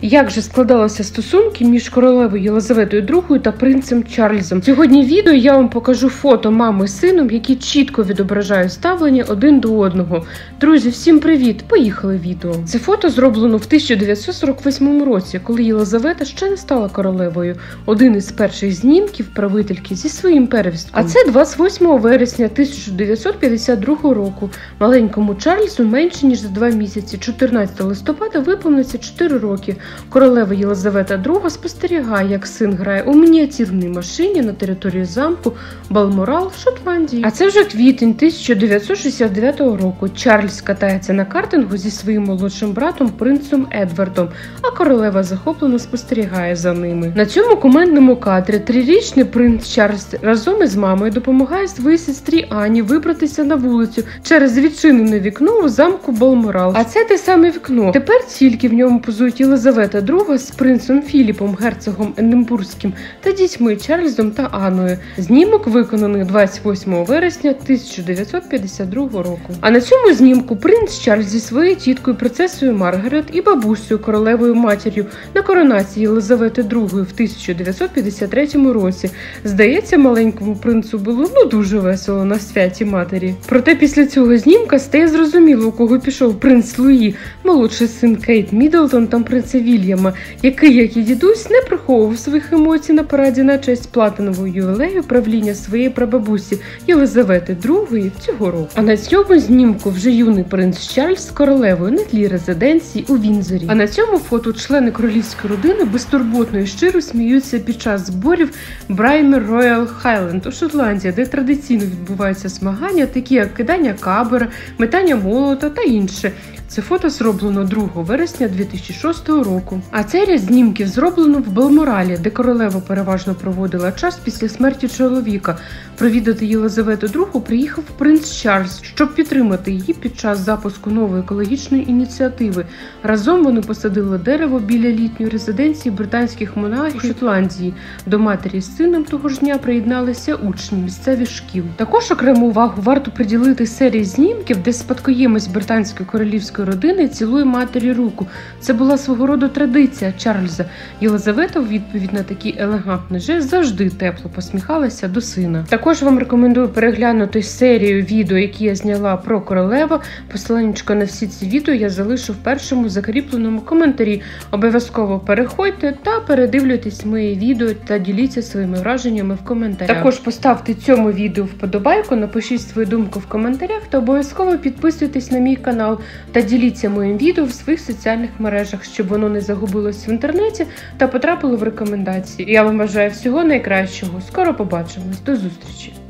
як же складалися стосунки між королевою Єлизаветою II та принцем Чарльзом. Сьогодні в відео я вам покажу фото мами з сином, які чітко відображають ставлення один до одного. Друзі, всім привіт! Поїхали відео. Це фото зроблено в 1948 році, коли Єлизавета ще не стала королевою. Один із перших знімків правительки зі своїм первістком. А це 28 вересня 1952 року. Маленькому Чарльзу менше ніж за 2 місяці. 14 листопада виповниться 4 роки. Королева Єлизавета II спостерігає, як син грає у мініатюрній машині на території замку Балморал в Шотландії. А це вже квітень 1969 року. Чарльз катається на картингу зі своїм молодшим братом принцем Едвардом, а королева захоплено спостерігає за ними. На цьому кумедному кадрі 3-річний принц Чарльз разом із мамою допомагає своїй сестрі Ані вибратися на вулицю через відчинене вікно у замку Балморал. А це те саме вікно. Тепер тільки в ньому позують Єлизавета II з принцем Філіпом, герцогом Единбурзьким, та дітьми Чарльзом та Анною. Знімок виконаний 28 вересня 1952 року. А на цьому знімку принц Чарльз зі своєю тіткою принцесою Маргарет і бабусею королевою матір'ю на коронації Єлизавети II в 1953 році. Здається, маленькому принцу було дуже весело на святі матері. Проте після цього знімка стає зрозуміло, у кого пішов принц Луї, молодший син Кейт Міддлтон та принца Вільяма, який, як і дідусь, не приховував своїх емоцій на параді на честь платинового ювілею правління своєї прабабусі Єлизавети II цього року. А на цьому знімку вже юний принц Чарльз з королевою на тлі резиденції у Віндзорі. А на цьому фото члени королівської родини безтурботно і щиро сміються під час зборів Браймер Роял Хайленд у Шотландії, де традиційно відбуваються змагання, такі як кидання кабера, метання молота та інше. Це фото зроблено 2 вересня 2006 року. А цей ряд знімків зроблено в Балморалі, де королева переважно проводила час після смерті чоловіка. Провідати Єлизавету II приїхав принц Чарльз, щоб підтримати її під час запуску нової екологічної ініціативи. Разом вони посадили дерево біля літньої резиденції британських монархів у Шотландії. До матері з сином того ж дня приєдналися учні місцевих шкіл. Також окрему увагу варто приділити серії знімків, де спадкоємець британської королівської родини цілує матері руку. Це була свого роду традиція Чарльза. Єлизавета у відповідь на такий елегантний жест завжди тепло посміхалася до сина. Також вам рекомендую переглянути серію відео, які я зняла про королеву. Посиланнячко на всі ці відео я залишу в першому закріпленому коментарі. Обов'язково переходьте та передивлюйтесь мої відео та діліться своїми враженнями в коментарях. Також поставте цьому відео вподобайку, напишіть свою думку в коментарях та обов'язково підписуйтесь на мій канал та діліться моїм відео в своїх соціальних мережах, щоб воно не загубилось в інтернеті та потрапило в рекомендації. Я вам бажаю всього найкращого. Скоро побачимось. До зустрічі!